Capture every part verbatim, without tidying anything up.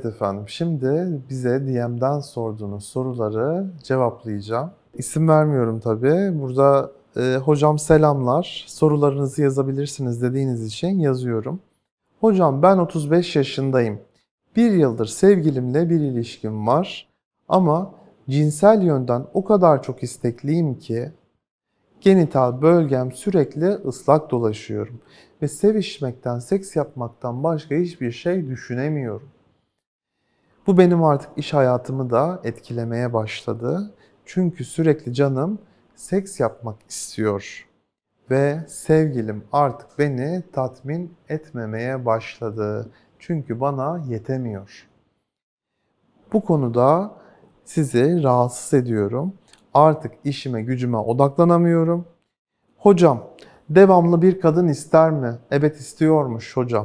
Evet efendim, şimdi bize D M'den sorduğunuz soruları cevaplayacağım. İsim vermiyorum tabii. Burada e, hocam selamlar, sorularınızı yazabilirsiniz dediğiniz için yazıyorum. Hocam ben otuz beş yaşındayım. Bir yıldır sevgilimle bir ilişkim var ama cinsel yönden o kadar çok istekliyim ki genital bölgem sürekli ıslak dolaşıyorum ve sevişmekten, seks yapmaktan başka hiçbir şey düşünemiyorum. Bu benim artık iş hayatımı da etkilemeye başladı. Çünkü sürekli canım seks yapmak istiyor ve sevgilim artık beni tatmin etmemeye başladı. Çünkü bana yetemiyor. Bu konuda sizi rahatsız ediyorum. Artık işime gücüme odaklanamıyorum. Hocam, devamlı bir kadın ister mi? Evet istiyormuş hocam.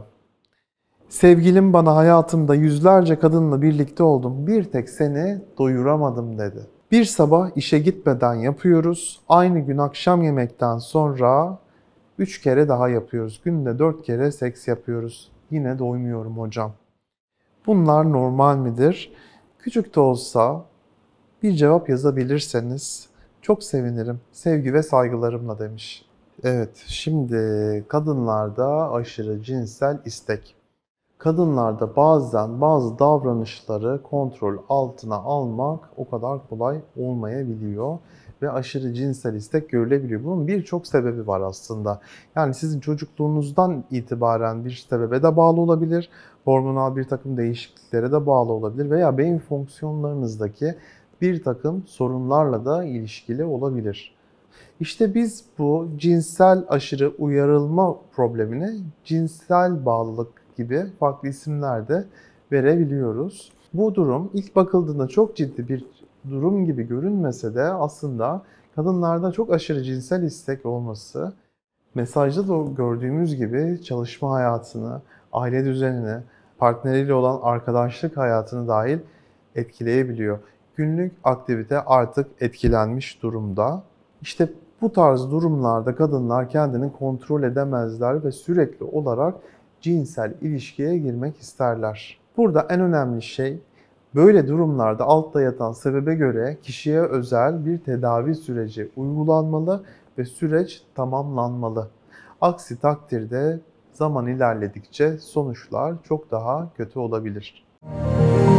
Sevgilim bana hayatımda yüzlerce kadınla birlikte oldum, bir tek seni doyuramadım dedi. Bir sabah işe gitmeden yapıyoruz. Aynı gün akşam yemekten sonra üç kere daha yapıyoruz. Günde dört kere seks yapıyoruz. Yine doymuyorum hocam. Bunlar normal midir? Küçük de olsa bir cevap yazabilirseniz çok sevinirim. Sevgi ve saygılarımla demiş. Evet, şimdi kadınlarda aşırı cinsel istek. Kadınlarda bazen bazı davranışları kontrol altına almak o kadar kolay olmayabiliyor ve aşırı cinsel istek görülebiliyor. Bunun birçok sebebi var aslında. Yani sizin çocukluğunuzdan itibaren bir sebebe de bağlı olabilir, hormonal bir takım değişikliklere de bağlı olabilir veya beyin fonksiyonlarınızdaki bir takım sorunlarla da ilişkili olabilir. İşte biz bu cinsel aşırı uyarılma problemine cinsel bağlılık gibi farklı isimler de verebiliyoruz. Bu durum ilk bakıldığında çok ciddi bir durum gibi görünmese de aslında kadınlarda çok aşırı cinsel istek olması, mesajda da gördüğümüz gibi çalışma hayatını, aile düzenini, partneriyle olan arkadaşlık hayatını dahil etkileyebiliyor. Günlük aktivite artık etkilenmiş durumda. İşte bu tarz durumlarda kadınlar kendini kontrol edemezler ve sürekli olarak cinsel ilişkiye girmek isterler. Burada en önemli şey, böyle durumlarda altta yatan sebebe göre kişiye özel bir tedavi süreci uygulanmalı ve süreç tamamlanmalı. Aksi takdirde zaman ilerledikçe sonuçlar çok daha kötü olabilir.